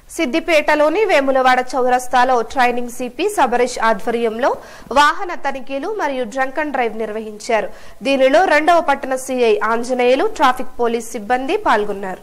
సిద్దిపేటలోని వేములవాడ చౌరస్తాలో training CP Sabareesh ఆధ్వర్యంలో వాహన తనిఖీలు మరియు డ్రంక్ అండ్ డ్రైవ్ నిర్వహించారు. దీనిలో 2వ పట్టణ సిఐ ఆంజనేయులు, ట్రాఫిక్ పోలీస్ సిబ్బంది పాల్గొన్నారు.